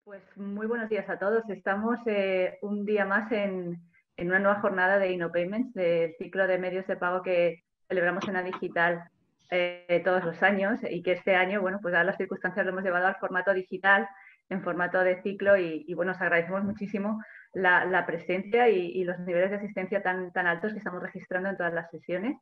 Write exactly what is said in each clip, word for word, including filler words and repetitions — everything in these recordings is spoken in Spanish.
Pues muy buenos días a todos. Estamos eh, un día más en, en una nueva jornada de InnoPayments, del ciclo de medios de pago que celebramos en Adigital eh, todos los años y que este año, bueno, pues dadas las circunstancias lo hemos llevado al formato digital, en formato de ciclo y, y bueno, os agradecemos muchísimo la, la presencia y, y los niveles de asistencia tan, tan altos que estamos registrando en todas las sesiones.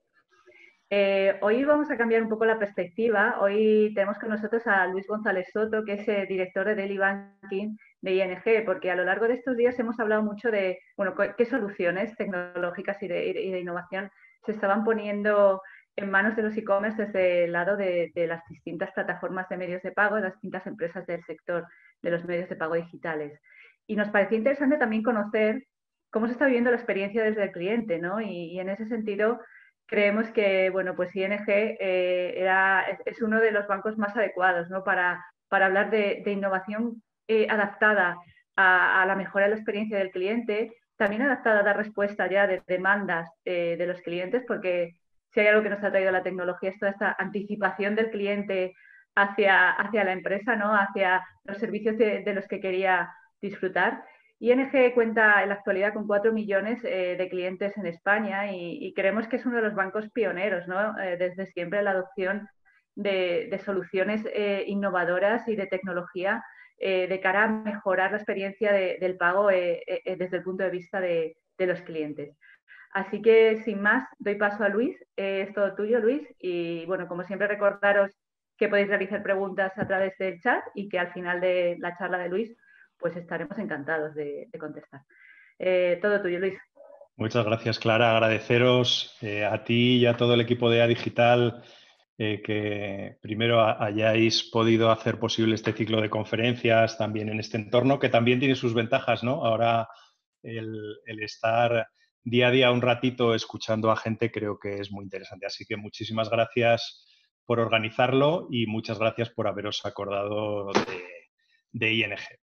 Eh, hoy vamos a cambiar un poco la perspectiva. Hoy tenemos con nosotros a Luis González Soto, que es eh, director de Daily Banking de I N G, porque a lo largo de estos días hemos hablado mucho de, bueno, qué soluciones tecnológicas y de, y de innovación se estaban poniendo en manos de los e-commerce desde el lado de, de las distintas plataformas de medios de pago, de las distintas empresas del sector de los medios de pago digitales. Y nos parecía interesante también conocer cómo se está viviendo la experiencia desde el cliente, ¿no? Y, y en ese sentido, creemos que, bueno, pues I N G eh, era, es, es, uno de los bancos más adecuados, ¿no? para, para hablar de, de innovación eh, adaptada a, a la mejora de la experiencia del cliente, también adaptada a dar respuesta ya de demandas eh, de los clientes, porque si hay algo que nos ha traído la tecnología es toda esta anticipación del cliente hacia, hacia la empresa, ¿no? Hacia los servicios de, de los que quería disfrutar. I N G cuenta en la actualidad con cuatro millones eh, de clientes en España y, y creemos que es uno de los bancos pioneros, ¿no? Eh, desde siempre en la adopción de, de soluciones eh, innovadoras y de tecnología eh, de cara a mejorar la experiencia de, del pago eh, eh, desde el punto de vista de, de, los clientes. Así que, sin más, doy paso a Luis. Eh, es todo tuyo, Luis. Y, bueno, como siempre, recordaros que podéis realizar preguntas a través del chat y que al final de la charla de Luis pues estaremos encantados de, de contestar. Eh, todo tuyo, Luis. Muchas gracias, Clara. Agradeceros eh, a ti y a todo el equipo de Adigital eh, que primero hayáis podido hacer posible este ciclo de conferencias también en este entorno, que también tiene sus ventajas, ¿no? Ahora el, el estar día a día un ratito escuchando a gente creo que es muy interesante. Así que muchísimas gracias por organizarlo y muchas gracias por haberos acordado de, de I N G.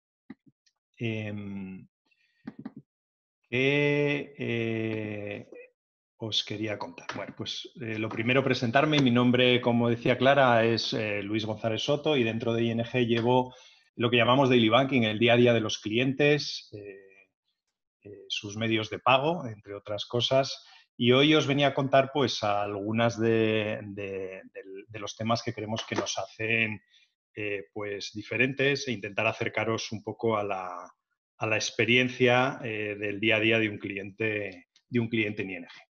Eh, ¿Qué eh, os quería contar? Bueno, pues eh, lo primero presentarme. Mi nombre, como decía Clara, es eh, Luis González Soto y dentro de I N G llevo lo que llamamos Daily Banking, el día a día de los clientes, eh, eh, sus medios de pago, entre otras cosas. Y hoy os venía a contar pues algunas de, de, de, de los temas que creemos que nos hacen eh, pues diferentes e intentar acercaros un poco a la, a la experiencia eh, del día a día de un cliente, de un cliente en I N G.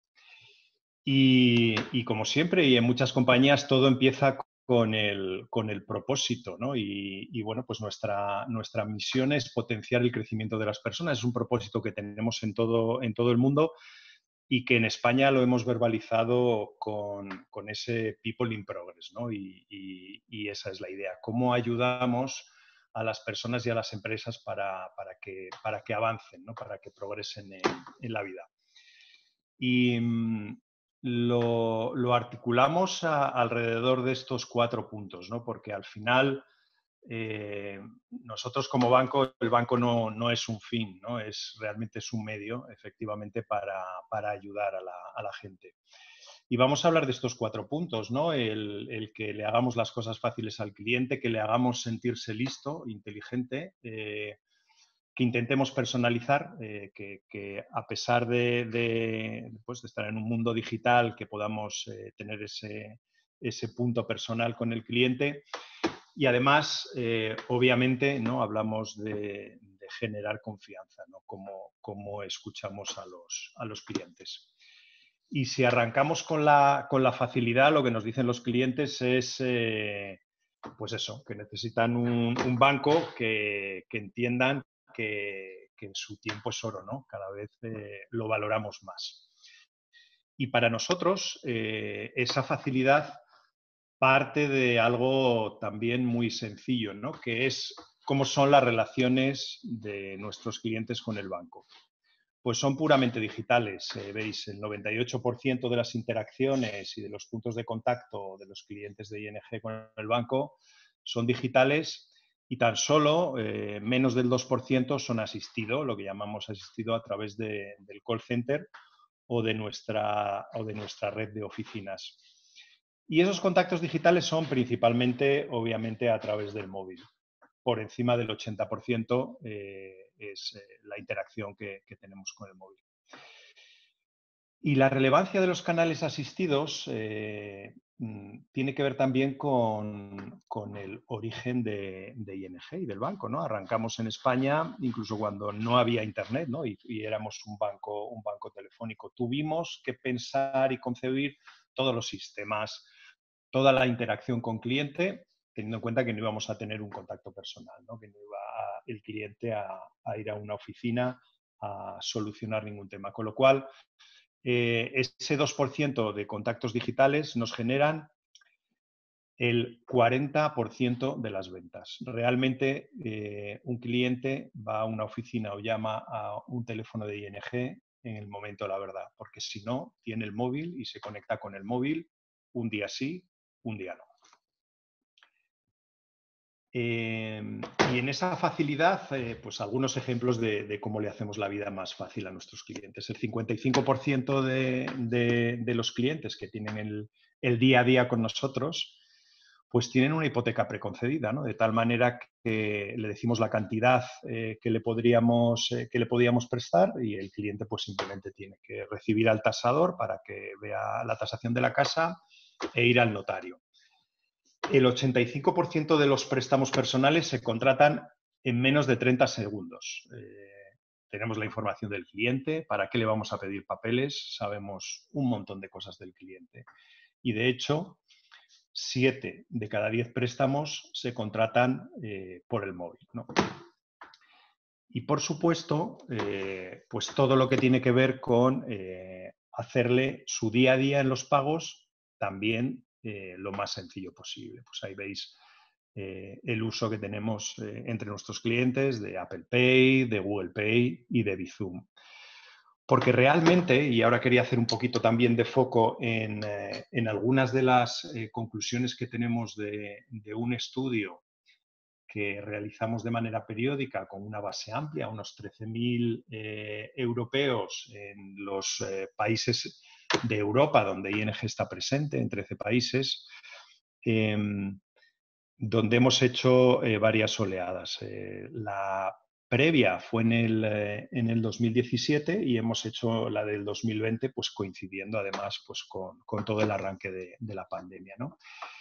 Y, y como siempre, y en muchas compañías, todo empieza con el, con el propósito, ¿no? Y, y bueno, pues nuestra, nuestra misión es potenciar el crecimiento de las personas. Es un propósito que tenemos en todo, en todo el mundo y que en España lo hemos verbalizado con, con ese People in Progress, ¿no? Y, y, y esa es la idea. ¿Cómo ayudamos a las personas y a las empresas para, para, que, para que avancen, ¿no? Para que progresen en, en la vida? Y mmm, lo, lo, articulamos a, alrededor de estos cuatro puntos, ¿no? Porque al final eh, nosotros como banco, el banco no, no es un fin, ¿no? Es, realmente es un medio, efectivamente, para, para ayudar a la, a la gente. Y vamos a hablar de estos cuatro puntos, ¿no? El, el que le hagamos las cosas fáciles al cliente, que le hagamos sentirse listo, inteligente, eh, que intentemos personalizar, eh, que, que a pesar de, de, pues de estar en un mundo digital, que podamos eh, tener ese, ese punto personal con el cliente. Y además, eh, obviamente, ¿no? Hablamos de, de generar confianza, ¿no? Como, como escuchamos a los, a los clientes. Y si arrancamos con la, con la facilidad, lo que nos dicen los clientes es, eh, pues eso, que necesitan un, un banco que, que entiendan que, que su tiempo es oro, ¿no? Cada vez eh, lo valoramos más. Y para nosotros, eh, esa facilidad parte de algo también muy sencillo, ¿no? Que es cómo son las relaciones de nuestros clientes con el banco. Pues son puramente digitales. Eh, veis, el noventa y ocho por ciento de las interacciones y de los puntos de contacto de los clientes de I N G con el banco son digitales y tan solo eh, menos del dos por ciento son asistido, lo que llamamos asistido a través de, del call center o de, nuestra, o de nuestra red de oficinas. Y esos contactos digitales son principalmente, obviamente, a través del móvil. por encima del ochenta por ciento eh, es eh, la interacción que, que tenemos con el móvil. Y la relevancia de los canales asistidos eh, tiene que ver también con, con el origen de, de I N G y del banco, ¿no? Arrancamos en España incluso cuando no había internet, ¿no? y, y éramos un banco, un banco telefónico. Tuvimos que pensar y concebir todos los sistemas, toda la interacción con cliente, teniendo en cuenta que no íbamos a tener un contacto personal, ¿no? Que no iba a, el cliente a, a ir a una oficina a solucionar ningún tema. Con lo cual, Eh, ese dos por ciento de contactos digitales nos generan el cuarenta por ciento de las ventas. Realmente eh, un cliente va a una oficina o llama a un teléfono de I N G en el momento de la verdad, porque si no, tiene el móvil y se conecta con el móvil un día sí, un día no. Eh, y en esa facilidad, eh, pues algunos ejemplos de, de cómo le hacemos la vida más fácil a nuestros clientes. El cincuenta y cinco por ciento de, de, de los clientes que tienen el, el día a día con nosotros, pues tienen una hipoteca preconcedida, ¿no? De tal manera que le decimos la cantidad eh, que, le podríamos, eh, que le podíamos prestar y el cliente pues simplemente tiene que recibir al tasador para que vea la tasación de la casa e ir al notario. El ochenta y cinco por ciento de los préstamos personales se contratan en menos de treinta segundos. Eh, tenemos la información del cliente, para qué le vamos a pedir papeles, sabemos un montón de cosas del cliente. Y de hecho, siete de cada diez préstamos se contratan eh, por el móvil, ¿no? Y por supuesto, eh, pues todo lo que tiene que ver con eh, hacerle su día a día en los pagos también eh, lo más sencillo posible. Pues ahí veis eh, el uso que tenemos eh, entre nuestros clientes de Apple Pay, de Google Pay y de Bizum. Porque realmente, y ahora quería hacer un poquito también de foco en, eh, en algunas de las eh, conclusiones que tenemos de, de un estudio que realizamos de manera periódica con una base amplia, unos trece mil eh, europeos en los eh, países de Europa donde I N G está presente, en trece países, eh, donde hemos hecho eh, varias oleadas. Eh, la previa fue en el, eh, en el dos mil diecisiete y hemos hecho la del dos mil veinte, pues coincidiendo además pues, con, con todo el arranque de, de la pandemia, ¿no?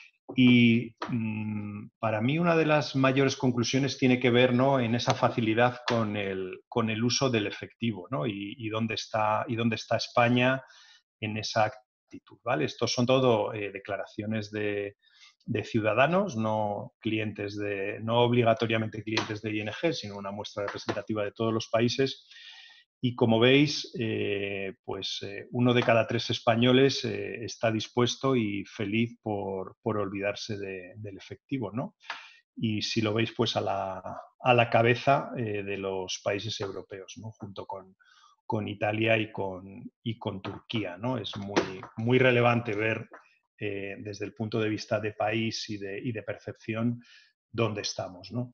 Y mmm, para mí una de las mayores conclusiones tiene que ver, ¿no?, en esa facilidad con el, con el uso del efectivo, ¿no? y, y, dónde está, y dónde está España en esa actitud, ¿vale? Estos son todo eh, declaraciones de, de ciudadanos, no clientes de, no obligatoriamente clientes de I N G, sino una muestra representativa de todos los países. Y como veis, eh, pues eh, uno de cada tres españoles eh, está dispuesto y feliz por, por olvidarse de, del efectivo, ¿no? Y si lo veis, pues a la, a la cabeza eh, de los países europeos, ¿no? Junto con, con Italia y con, y con Turquía, ¿no? Es muy, muy relevante ver eh, desde el punto de vista de país y de, y de percepción dónde estamos, ¿no?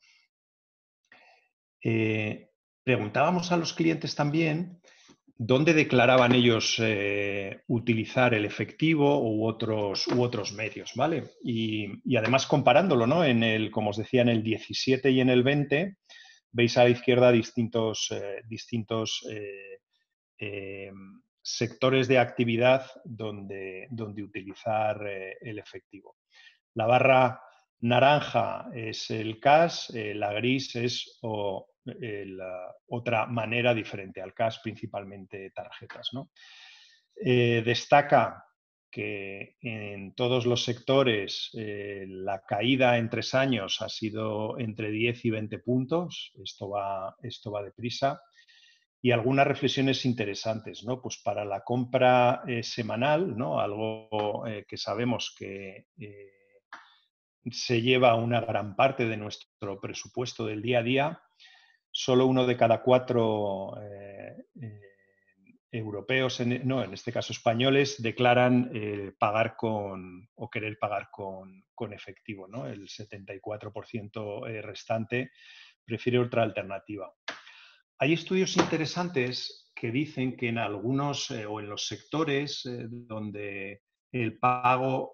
Eh, preguntábamos a los clientes también dónde declaraban ellos eh, utilizar el efectivo u otros, u otros medios, ¿vale? Y, y además comparándolo, ¿no? En el, como os decía, en el diecisiete y en el veinte, veis a la izquierda distintos, eh, distintos eh, eh, sectores de actividad donde, donde utilizar eh, el efectivo. La barra naranja es el cash, eh, la gris es o, eh, la otra manera diferente al cash, principalmente tarjetas, ¿no? Eh, destaca que en todos los sectores eh, la caída en tres años ha sido entre diez y veinte puntos, esto va, esto va deprisa. Y algunas reflexiones interesantes, ¿no? Pues para la compra eh, semanal, ¿no? Algo eh, que sabemos que eh, se lleva una gran parte de nuestro presupuesto del día a día, solo uno de cada cuatro eh, eh, europeos, en, no, en este caso españoles, declaran eh, pagar con o querer pagar con, con efectivo, ¿no? El setenta y cuatro por ciento restante prefiere otra alternativa. Hay estudios interesantes que dicen que en algunos eh, o en los sectores eh, donde el pago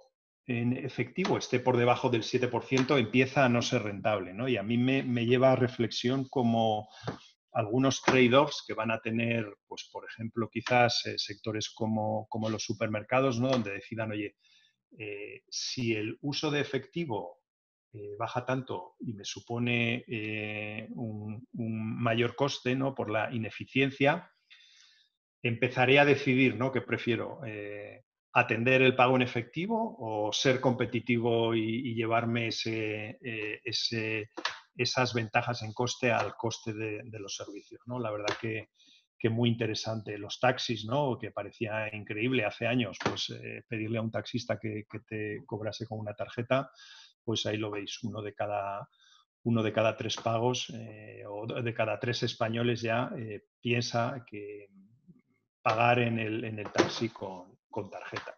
en efectivo esté por debajo del siete por ciento, empieza a no ser rentable, ¿no? Y a mí me, me lleva a reflexión como algunos trade-offs que van a tener, pues, por ejemplo, quizás eh, sectores como, como los supermercados, ¿no? Donde decidan, oye, eh, si el uso de efectivo eh, baja tanto y me supone eh, un, un mayor coste, ¿no? Por la ineficiencia, empezaré a decidir, ¿no? Que prefiero eh, atender el pago en efectivo o ser competitivo y, y llevarme ese, eh, ese, esas ventajas en coste al coste de, de los servicios, ¿no? La verdad que, que muy interesante. Los taxis, ¿no? Que parecía increíble hace años, pues eh, pedirle a un taxista que, que te cobrase con una tarjeta, pues ahí lo veis, uno de cada, uno de cada tres pagos eh, o de cada tres españoles ya eh, piensa que pagar en el, en el taxi con, con tarjeta.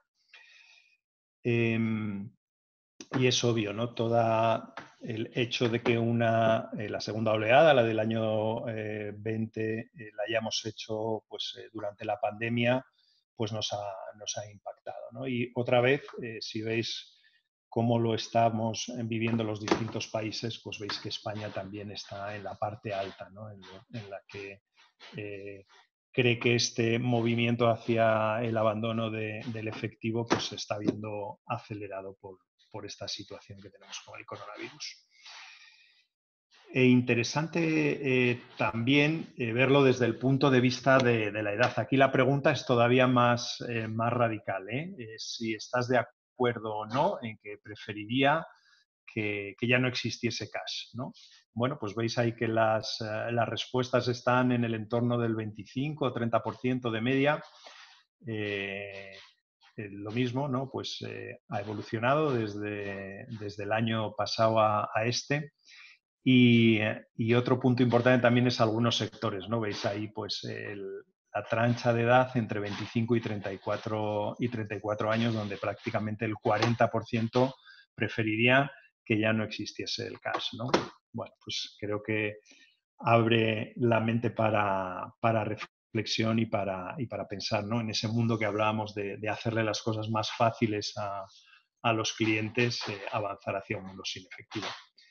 Eh, y es obvio, ¿no? Todo el hecho de que una, eh, la segunda oleada, la del año eh, veinte, eh, la hayamos hecho pues, eh, durante la pandemia, pues nos ha, nos ha impactado, ¿no? Y otra vez, eh, si veis cómo lo estamos viviendo los distintos países, pues veis que España también está en la parte alta, ¿no? En, lo, en la que eh, cree que este movimiento hacia el abandono de, del efectivo pues se está viendo acelerado por, por esta situación que tenemos con el coronavirus. E interesante eh, también eh, verlo desde el punto de vista de, de, la edad. Aquí la pregunta es todavía más, eh, más radical, ¿eh? Eh, si estás de acuerdo o no en que preferiría que, que ya no existiese cash, ¿no? Bueno, pues veis ahí que las, uh, las respuestas están en el entorno del veinticinco o treinta por ciento de media. Eh, eh, lo mismo, ¿no? Pues eh, ha evolucionado desde, desde el año pasado a, a este. Y, y, otro punto importante también es algunos sectores, ¿no? Veis ahí pues el, la trancha de edad entre veinticinco y treinta y cuatro, y treinta y cuatro años, donde prácticamente el cuarenta por ciento preferiría que ya no existiese el cash, ¿no? Bueno, pues creo que abre la mente para, para reflexión y para, y para pensar, ¿no? En ese mundo que hablábamos de, de hacerle las cosas más fáciles a, a los clientes, eh, avanzar hacia un mundo sin efectivo.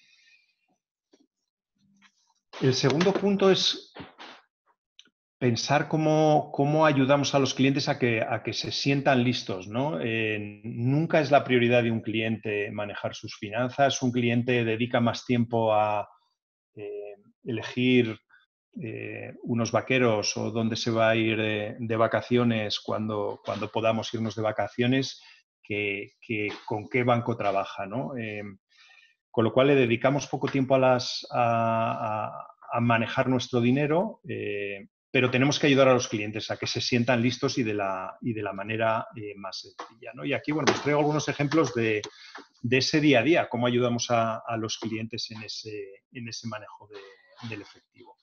El segundo punto es pensar cómo, cómo ayudamos a los clientes a que, a que se sientan listos, ¿no? Eh, nunca es la prioridad de un cliente manejar sus finanzas. Un cliente dedica más tiempo a eh, elegir eh, unos vaqueros o dónde se va a ir eh, de vacaciones cuando, cuando podamos irnos de vacaciones que, que con qué banco trabaja, ¿no? Eh, con lo cual le dedicamos poco tiempo a, las, a, a, a manejar nuestro dinero, eh, pero tenemos que ayudar a los clientes a que se sientan listos y de la, y de la manera eh, más sencilla, ¿no? Y aquí, bueno, pues traigo algunos ejemplos de, de ese día a día, cómo ayudamos a, a los clientes en ese, en ese manejo de, del efectivo.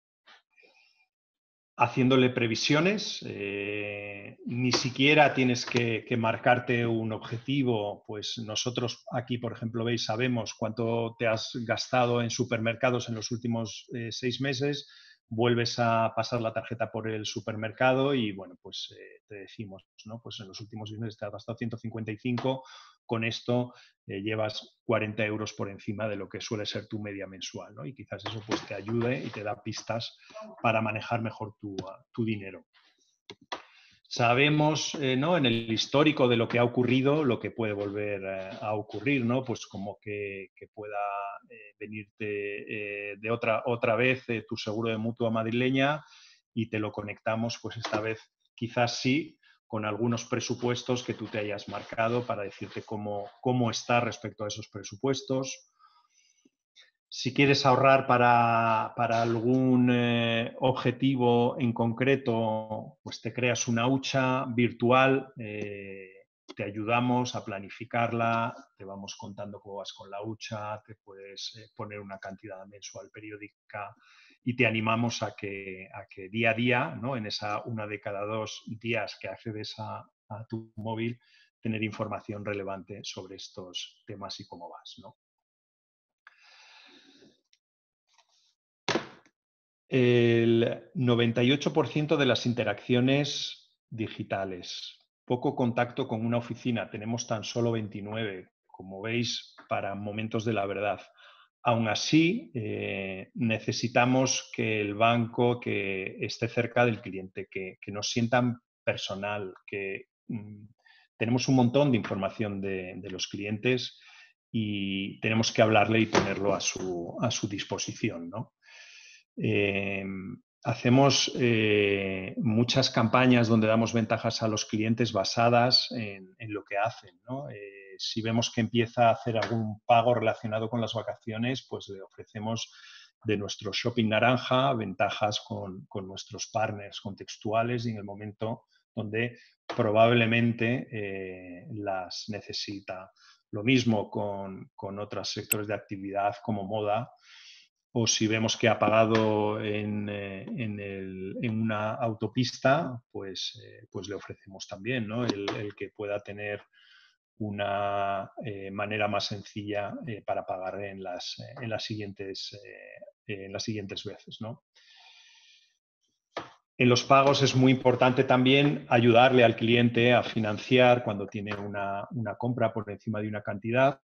Haciéndole previsiones, eh, ni siquiera tienes que, que marcarte un objetivo, pues nosotros aquí, por ejemplo, veis, sabemos cuánto te has gastado en supermercados en los últimos eh, seis meses, vuelves a pasar la tarjeta por el supermercado y, bueno, pues eh, te decimos, ¿no? Pues en los últimos seis meses te has gastado ciento cincuenta y cinco, con esto eh, llevas cuarenta euros por encima de lo que suele ser tu media mensual, ¿no? Y quizás eso pues te ayude y te da pistas para manejar mejor tu, uh, tu dinero. Sabemos, eh, ¿no? En el histórico de lo que ha ocurrido, lo que puede volver eh, a ocurrir, ¿no? Pues como que, que pueda eh, venirte eh, de otra, otra vez eh, tu seguro de mutua madrileña y te lo conectamos, pues esta vez quizás sí, con algunos presupuestos que tú te hayas marcado para decirte cómo, cómo está respecto a esos presupuestos. Si quieres ahorrar para, para algún eh, objetivo en concreto, pues te creas una hucha virtual, eh, te ayudamos a planificarla, te vamos contando cómo vas con la hucha, te puedes eh, poner una cantidad mensual periódica y te animamos a que, a que día a día, ¿no? En esa una de cada dos días que accedes a, a tu móvil, tener información relevante sobre estos temas y cómo vas, ¿no? El noventa y ocho por ciento de las interacciones digitales poco contacto con una oficina. Tenemos tan solo veintinueve, como veis, para momentos de la verdad. Aún así, eh, necesitamos que el banco que esté cerca del cliente, que, que nos sientan personal, que mm, tenemos un montón de información de, de los clientes y tenemos que hablarle y ponerlo a su, a su disposición, ¿no? Eh, hacemos eh, muchas campañas donde damos ventajas a los clientes basadas en, en lo que hacen, ¿no? Eh, si vemos que empieza a hacer algún pago relacionado con las vacaciones, pues le ofrecemos de nuestro shopping naranja ventajas con, con nuestros partners contextuales y en el momento donde probablemente eh, las necesita. Lo mismo con, con otros sectores de actividad como moda, o si vemos que ha pagado en, eh, en, el, en una autopista, pues, eh, pues le ofrecemos también, ¿no? el, el que pueda tener una eh, manera más sencilla eh, para pagar en las, en las, siguientes, eh, en las siguientes veces, ¿no? En los pagos es muy importante también ayudarle al cliente a financiar cuando tiene una, una compra por encima de una cantidad.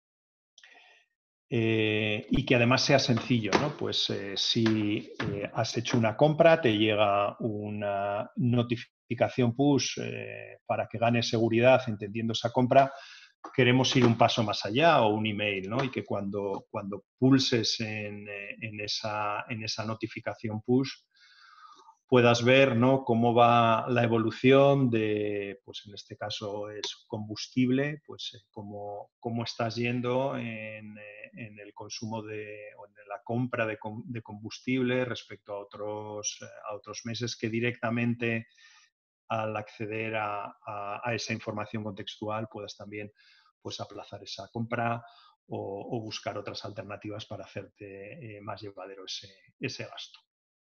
Eh, y que además sea sencillo, ¿no? Pues eh, si eh, has hecho una compra, te llega una notificación push eh, para que ganes seguridad entendiendo esa compra, queremos ir un paso más allá o un email, ¿no? Y que cuando, cuando pulses en, en, esa, en esa notificación push puedas ver, ¿no?, cómo va la evolución de, pues en este caso es combustible, pues cómo, cómo estás yendo en, en el consumo de, o en la compra de, de combustible respecto a otros, a otros meses, que directamente al acceder a, a, a esa información contextual puedas también pues aplazar esa compra o, o buscar otras alternativas para hacerte eh, más llevadero ese, ese gasto.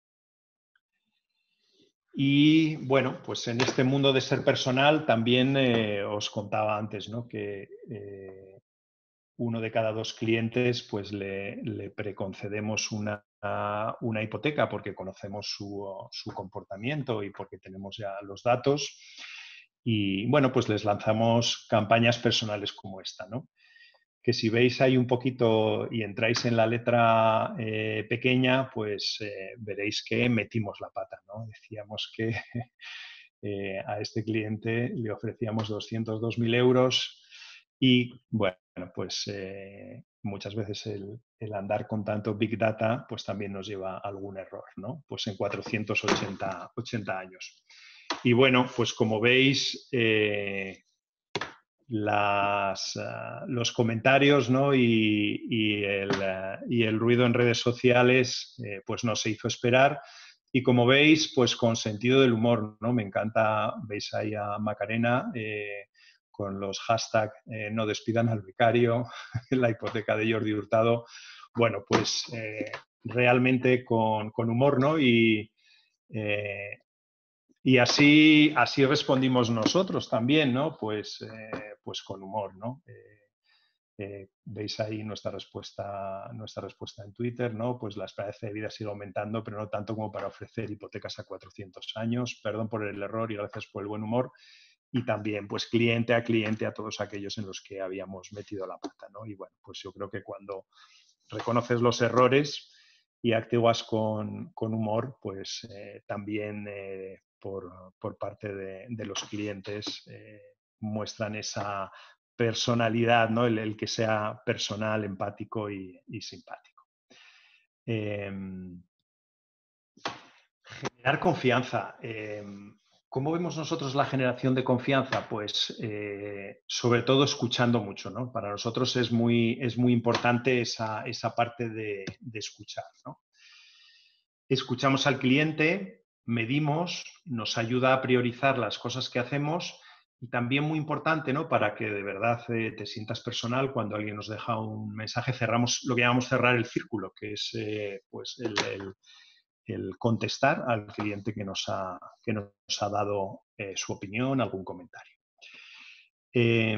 Y bueno, pues en este mundo de ser personal también eh, os contaba antes, ¿no?, que eh, uno de cada dos clientes pues le, le preconcedemos una, una hipoteca porque conocemos su, su comportamiento y porque tenemos ya los datos. Y bueno, pues les lanzamos campañas personales como esta, ¿no? Que si veis ahí un poquito y entráis en la letra eh, pequeña, pues eh, veréis que metimos la pata, ¿no? Decíamos que eh, a este cliente le ofrecíamos doscientos dos mil euros y, bueno, pues eh, muchas veces el, el andar con tanto Big Data pues también nos lleva a algún error, ¿no? Pues en cuatrocientos ochenta años. Y bueno, pues como veis, eh, Las, uh, los comentarios, ¿no?, y, y, el, uh, y, el, ruido en redes sociales eh, pues no se hizo esperar, y como veis, pues con sentido del humor, ¿no? Me encanta, veis ahí a Macarena eh, con los hashtags eh, no despidan al becario, la hipoteca de Jordi Hurtado. Bueno, pues eh, realmente con, con humor, ¿no? Y eh, Y así, así respondimos nosotros también, ¿no? Pues, eh, pues con humor, ¿no? Eh, eh, veis ahí nuestra respuesta, nuestra respuesta en Twitter, ¿no? Pues la esperanza de vida sigue aumentando, pero no tanto como para ofrecer hipotecas a cuatrocientos años. Perdón por el error y gracias por el buen humor. Y también, pues, cliente a cliente a todos aquellos en los que habíamos metido la pata, ¿no? Y bueno, pues yo creo que cuando reconoces los errores y actúas con, con humor, pues eh, también eh, por, por parte de, de los clientes eh, muestran esa personalidad, ¿no? El, el que sea personal, empático y, y simpático. Eh, generar confianza. Eh, ¿Cómo vemos nosotros la generación de confianza? Pues eh, sobre todo escuchando mucho, ¿no? Para nosotros es muy, es muy importante esa, esa parte de, de escuchar, ¿no? Escuchamos al cliente, medimos, nos ayuda a priorizar las cosas que hacemos y también muy importante, ¿no?, para que de verdad eh, te sientas personal cuando alguien nos deja un mensaje, cerramos lo que llamamos cerrar el círculo, que es eh, pues el, el el contestar al cliente que nos ha, que nos ha dado eh, su opinión, algún comentario. Eh,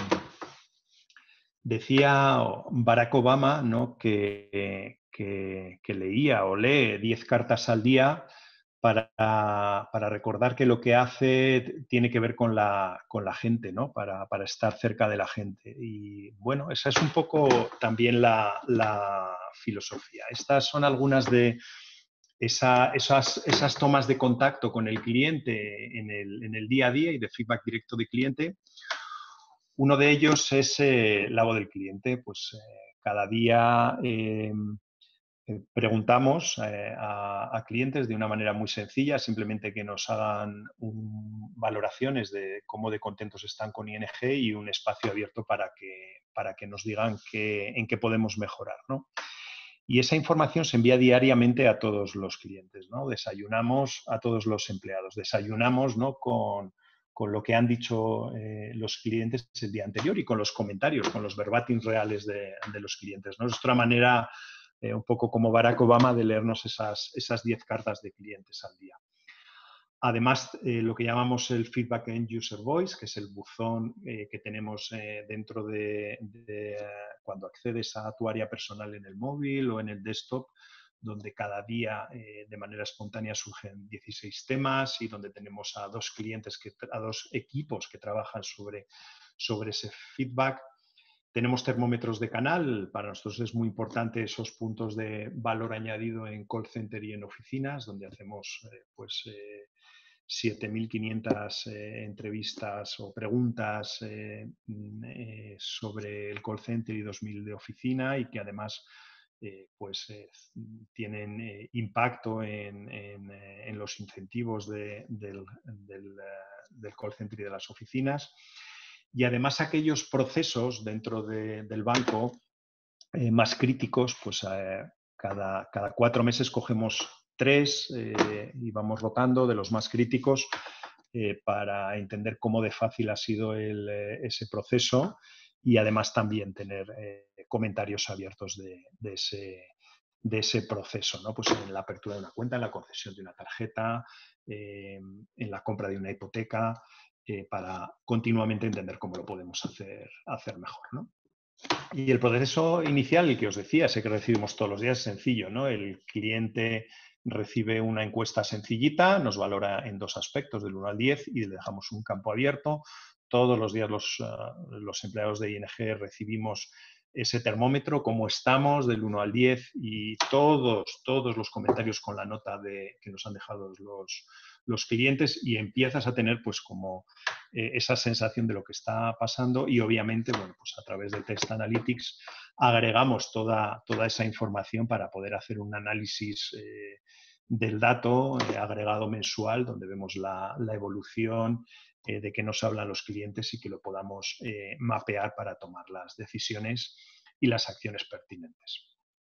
decía Barack Obama, ¿no?, que, que, que leía o lee diez cartas al día para, para recordar que lo que hace tiene que ver con la, con la gente, ¿no? Para, para estar cerca de la gente. Y bueno, esa es un poco también la, la filosofía. Estas son algunas de esa, esas, esas tomas de contacto con el cliente en el, en el día a día y de feedback directo del cliente. Uno de ellos es eh, la voz del cliente. Pues eh, cada día eh, preguntamos eh, a, a clientes de una manera muy sencilla, simplemente que nos hagan un, valoraciones de cómo de contentos están con I N G y un espacio abierto para que, para que nos digan que, en qué podemos mejorar, ¿no? Y esa información se envía diariamente a todos los clientes, ¿no? Desayunamos a todos los empleados, desayunamos, ¿no? con, con lo que han dicho eh, los clientes el día anterior y con los comentarios, con los verbatims reales de, de los clientes, ¿no? Es otra manera, eh, un poco como Barack Obama, de leernos esas, esas diez cartas de clientes al día. Además, eh, lo que llamamos el Feedback End User Voice, que es el buzón eh, que tenemos eh, dentro de, de uh, cuando accedes a tu área personal en el móvil o en el desktop, donde cada día eh, de manera espontánea surgen dieciséis temas y donde tenemos a dos clientes, que, a dos equipos que trabajan sobre, sobre ese feedback. Tenemos termómetros de canal. Para nosotros es muy importante esos puntos de valor añadido en call center y en oficinas, donde hacemos eh, pues, eh, siete mil quinientas eh, entrevistas o preguntas eh, eh, sobre el call center y dos mil de oficina, y que además eh, pues, eh, tienen eh, impacto en, en, eh, en los incentivos de, del, del, uh, del call center y de las oficinas. Y además aquellos procesos dentro de, del banco eh, más críticos, pues eh, cada, cada cuatro meses cogemos tres eh, y vamos rotando de los más críticos eh, para entender cómo de fácil ha sido el, eh, ese proceso, y además también tener eh, comentarios abiertos de, de, ese, de ese proceso, ¿no? Pues en la apertura de una cuenta, en la concesión de una tarjeta, eh, en la compra de una hipoteca, eh, para continuamente entender cómo lo podemos hacer, hacer mejor, ¿no? Y el proceso inicial, el que os decía, ese que recibimos todos los días, es sencillo, ¿no? El cliente recibe una encuesta sencillita, nos valora en dos aspectos, del uno al diez, y le dejamos un campo abierto. Todos los días los, uh, los empleados de I N G recibimos ese termómetro, cómo estamos, del uno al diez, y todos, todos los comentarios con la nota de, que nos han dejado los, los clientes, y empiezas a tener pues como eh, esa sensación de lo que está pasando. Y obviamente, bueno, pues a través de Test Analytics agregamos toda, toda esa información para poder hacer un análisis eh, del dato eh, agregado mensual, donde vemos la, la evolución eh, de qué nos hablan los clientes y que lo podamos eh, mapear para tomar las decisiones y las acciones pertinentes.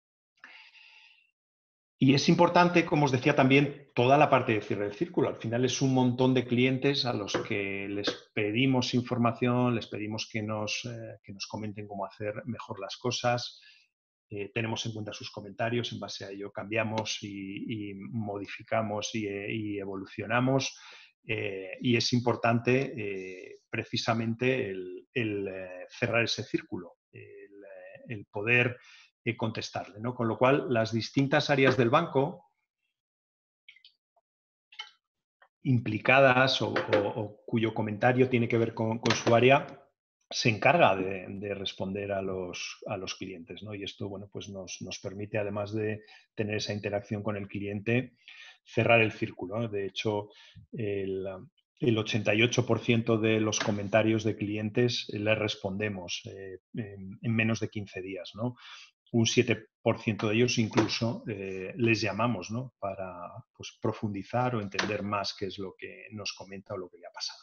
Y es importante, como os decía, también toda la parte de cierre del círculo. Al final es un montón de clientes a los que les pedimos información, les pedimos que nos, eh, que nos comenten cómo hacer mejor las cosas. Eh, tenemos en cuenta sus comentarios, en base a ello cambiamos y, y modificamos y, y evolucionamos. Eh, y es importante eh, precisamente el, el eh, cerrar ese círculo, el, el poder eh, contestarle, ¿no? Con lo cual, las distintas áreas del banco implicadas o, o, o cuyo comentario tiene que ver con, con su área, se encarga de, de responder a los, a los clientes, ¿no? Y esto, bueno, pues nos, nos permite, además de tener esa interacción con el cliente, cerrar el círculo, ¿no? De hecho, el, el ochenta y ocho por ciento de los comentarios de clientes les respondemos eh, en, en menos de quince días, ¿no? Un siete por ciento de ellos incluso eh, les llamamos, ¿no? Para pues, profundizar o entender más qué es lo que nos comenta o lo que le ha pasado.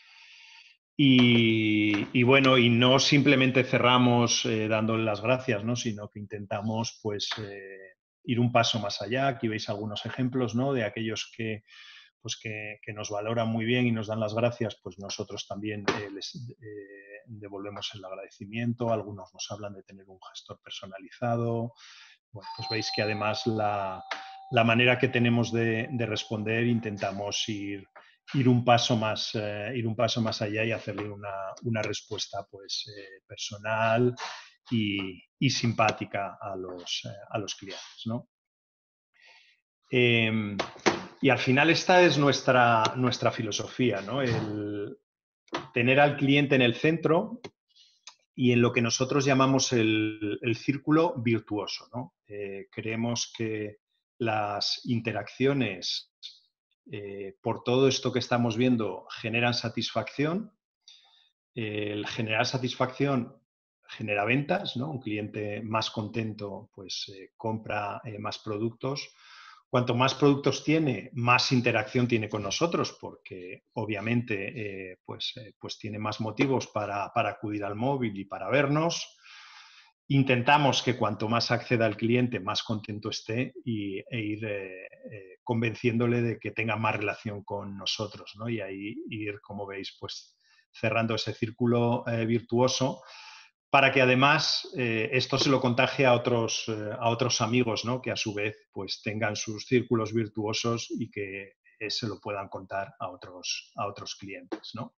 Y, y bueno, y no simplemente cerramos eh, dándole las gracias, ¿no? Sino que intentamos pues, eh, ir un paso más allá. Aquí veis algunos ejemplos, ¿no? De aquellos que, pues que, que nos valoran muy bien y nos dan las gracias, pues nosotros también eh, les eh, devolvemos el agradecimiento. Algunos nos hablan de tener un gestor personalizado. Bueno, pues veis que además la, la manera que tenemos de, de responder, intentamos ir, ir, un paso más, eh, ir un paso más allá y hacerle una, una respuesta pues, eh, personal y, y simpática a los, eh, a los clientes, ¿no? Eh, Y al final esta es nuestra, nuestra filosofía, ¿no? El tener al cliente en el centro y en lo que nosotros llamamos el, el círculo virtuoso, ¿no? Eh, creemos que las interacciones eh, por todo esto que estamos viendo generan satisfacción. Eh, el generar satisfacción genera ventas, ¿no? Un cliente más contento pues eh, compra eh, más productos. Cuanto más productos tiene, más interacción tiene con nosotros, porque obviamente eh, pues, eh, pues tiene más motivos para, para acudir al móvil y para vernos. Intentamos que cuanto más acceda el cliente, más contento esté y, e ir eh, eh, convenciéndole de que tenga más relación con nosotros, ¿no? Y ahí ir, como veis, pues cerrando ese círculo eh, virtuoso, para que además eh, esto se lo contagie a otros, eh, a otros amigos, ¿no? Que a su vez pues tengan sus círculos virtuosos y que eh, se lo puedan contar a otros, a otros clientes, ¿no?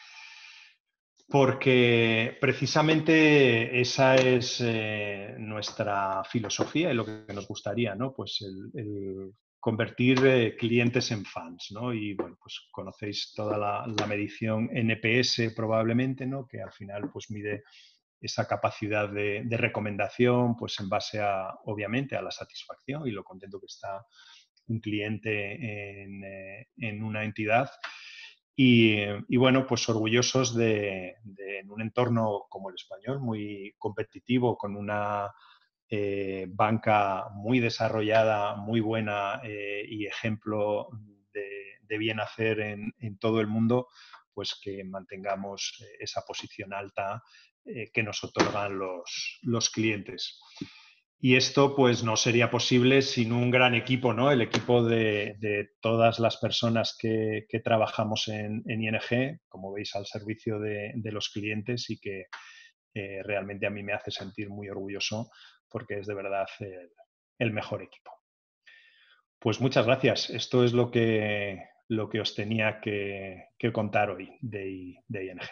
Porque precisamente esa es eh, nuestra filosofía y lo que nos gustaría, ¿no? Pues el, el convertir eh, clientes en fans, ¿no? Y bueno, pues conocéis toda la, la medición N P S probablemente, ¿no? Que al final pues mide esa capacidad de, de recomendación, pues en base a, obviamente, a la satisfacción y lo contento que está un cliente en, eh, en una entidad. Y, y, bueno, pues orgullosos de, de, en un entorno como el español, muy competitivo, con una eh, banca muy desarrollada, muy buena eh, y ejemplo de, de bien hacer en, en todo el mundo, pues que mantengamos esa posición alta eh, que nos otorgan los, los clientes. Y esto pues no sería posible sin un gran equipo, ¿no? El equipo de, de todas las personas que, que trabajamos en, en I N G, como veis, al servicio de, de los clientes y que eh, realmente a mí me hace sentir muy orgulloso porque es de verdad el, el mejor equipo. Pues muchas gracias. Esto es lo que, lo que os tenía que, que contar hoy de, de I N G.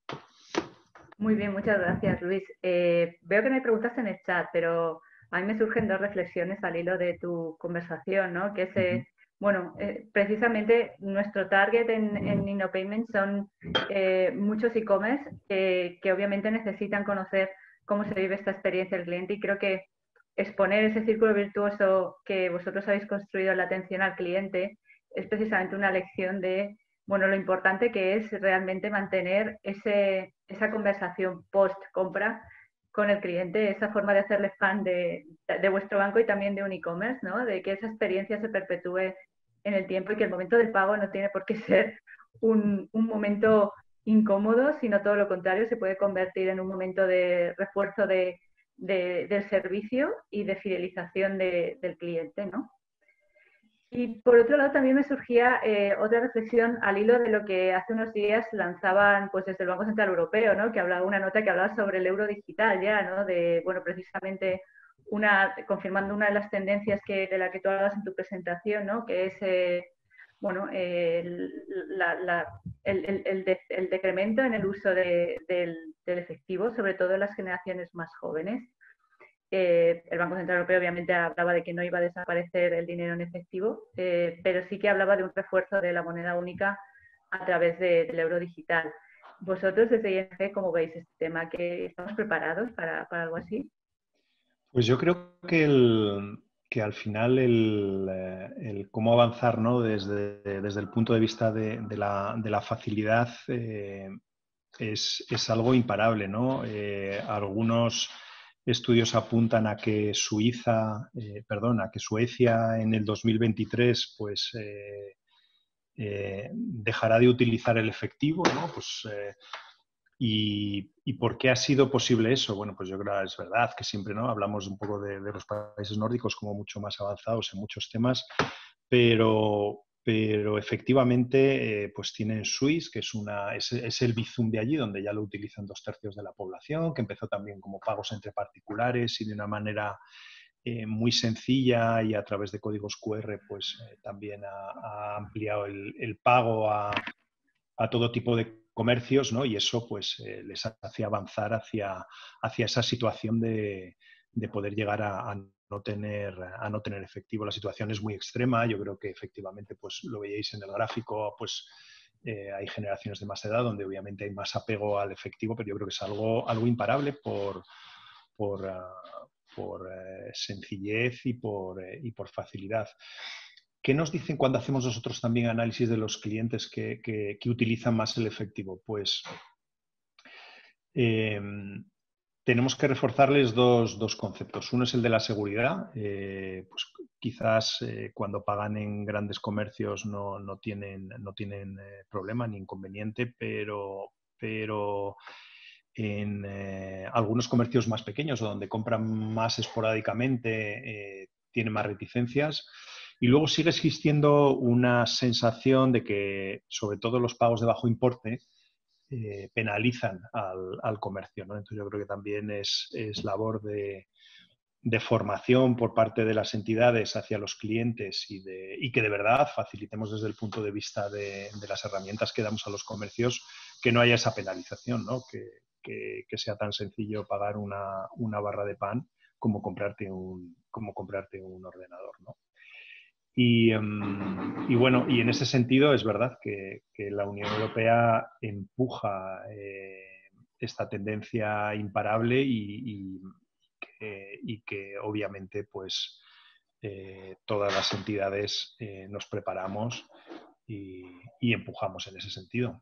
Muy bien, muchas gracias, Luis. Eh, veo que me preguntas en el chat, pero a mí me surgen dos reflexiones al hilo de tu conversación, ¿no? Que es, eh, bueno, eh, precisamente nuestro target en, en InnoPayments son eh, muchos e-commerce que, que obviamente necesitan conocer cómo se vive esta experiencia del cliente y creo que exponer ese círculo virtuoso que vosotros habéis construido en la atención al cliente es precisamente una lección de bueno, lo importante que es realmente mantener ese, esa conversación post-compra con el cliente, esa forma de hacerle fan de, de vuestro banco y también de un e-commerce, ¿no? De que esa experiencia se perpetúe en el tiempo y que el momento del pago no tiene por qué ser un, un momento incómodo, sino todo lo contrario, se puede convertir en un momento de refuerzo de, de, del servicio y de fidelización de, del cliente, ¿no? Y por otro lado también me surgía eh, otra reflexión al hilo de lo que hace unos días lanzaban pues desde el Banco Central Europeo, ¿no? Que hablaba una nota que hablaba sobre el euro digital ya, ¿no? De, bueno, precisamente una, confirmando una de las tendencias que, de la que tú hablabas en tu presentación, ¿no? Que es, eh, bueno, eh, el, la, la, el, el, el, de, el decremento en el uso de, del, del efectivo, sobre todo en las generaciones más jóvenes. Eh, el Banco Central Europeo obviamente hablaba de que no iba a desaparecer el dinero en efectivo, eh, pero sí que hablaba de un refuerzo de la moneda única a través de, del euro digital. ¿Vosotros desde I N G cómo veis este tema? ¿Que estamos preparados para, para algo así? Pues yo creo que, el, que al final el, el cómo avanzar, ¿no? desde, desde el punto de vista de, de, la, de la facilidad eh, es, es algo imparable, ¿no? Eh, algunos estudios apuntan a que Suiza, eh, perdón, a que Suecia en el dos mil veintitrés pues eh, eh, dejará de utilizar el efectivo, ¿no? Pues, eh, y, ¿Y por qué ha sido posible eso? Bueno, pues yo creo que es verdad que siempre, ¿no? Hablamos un poco de, de los países nórdicos como mucho más avanzados en muchos temas, pero, pero efectivamente eh, pues tienen Swiss, que es, una, es, es el Bizum de allí, donde ya lo utilizan dos tercios de la población, que empezó también como pagos entre particulares y de una manera eh, muy sencilla y a través de códigos Q R pues eh, también ha, ha ampliado el, el pago a, a todo tipo de comercios, ¿no? Y eso pues eh, les hace avanzar hacia, hacia esa situación de, de poder llegar a, a no tener, a no tener efectivo. La situación es muy extrema. Yo creo que efectivamente, pues lo veíais en el gráfico, pues eh, hay generaciones de más edad donde obviamente hay más apego al efectivo, pero yo creo que es algo, algo imparable por, por, uh, por eh, sencillez y por, eh, y por facilidad. ¿Qué nos dicen cuando hacemos nosotros también análisis de los clientes que, que, que utilizan más el efectivo? Pues eh, tenemos que reforzarles dos, dos conceptos. Uno es el de la seguridad. Eh, pues quizás eh, cuando pagan en grandes comercios no, no tienen, no tienen eh, problema ni inconveniente, pero, pero en eh, algunos comercios más pequeños o donde compran más esporádicamente eh, tienen más reticencias. Y luego sigue existiendo una sensación de que, sobre todo los pagos de bajo importe, eh, penalizan al, al comercio, ¿no? Entonces yo creo que también es, es labor de, de formación por parte de las entidades hacia los clientes y, de, y que de verdad facilitemos desde el punto de vista de, de las herramientas que damos a los comercios que no haya esa penalización, ¿no? Que, que, que sea tan sencillo pagar una, una barra de pan como comprarte un, como comprarte un ordenador, ¿no? Y, um, y bueno, y en ese sentido es verdad que, que la Unión Europea empuja eh, esta tendencia imparable y, y, que, y que obviamente pues eh, todas las entidades eh, nos preparamos y, y empujamos en ese sentido.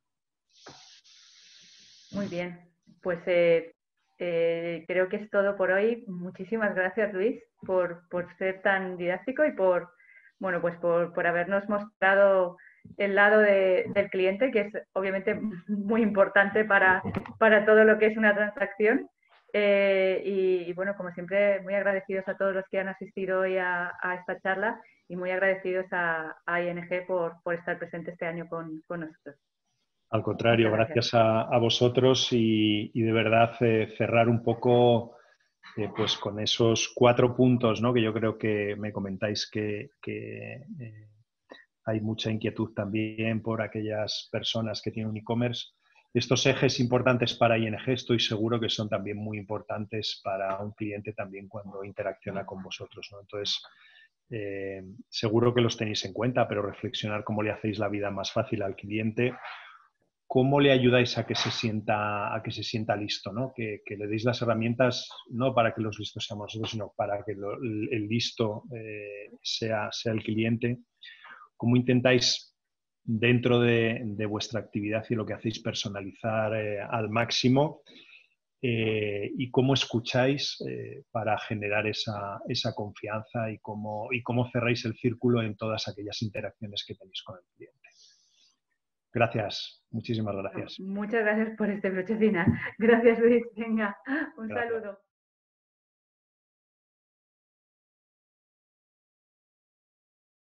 Muy bien, pues eh, eh, creo que es todo por hoy. Muchísimas gracias, Luis, por, por ser tan didáctico y por, bueno, pues por, por habernos mostrado el lado de, del cliente, que es obviamente muy importante para, para todo lo que es una transacción. Eh, y, y, bueno, como siempre, muy agradecidos a todos los que han asistido hoy a, a esta charla y muy agradecidos a, a I N G por, por estar presente este año con, con nosotros. Al contrario, Muchas gracias. gracias a, a vosotros y, y de verdad eh, cerrar un poco eh, pues con esos cuatro puntos, ¿no? Que yo creo que me comentáis que, que eh, hay mucha inquietud también por aquellas personas que tienen un e-commerce. Estos ejes importantes para I N G estoy seguro que son también muy importantes para un cliente también cuando interacciona con vosotros, ¿no? Entonces, eh, seguro que los tenéis en cuenta, pero reflexionar cómo le hacéis la vida más fácil al cliente, cómo le ayudáis a que se sienta, a que se sienta listo, ¿no? Que, que le deis las herramientas no para que los listos seamos nosotros, sino para que lo, el listo eh, sea, sea el cliente. ¿Cómo intentáis, dentro de, de vuestra actividad y lo que hacéis, personalizar eh, al máximo? Eh, y cómo escucháis eh, para generar esa, esa confianza y cómo, y cómo cerráis el círculo en todas aquellas interacciones que tenéis con el cliente. Gracias, muchísimas gracias. Muchas gracias por este broche final. Gracias, Luis. Venga, un Gracias. saludo.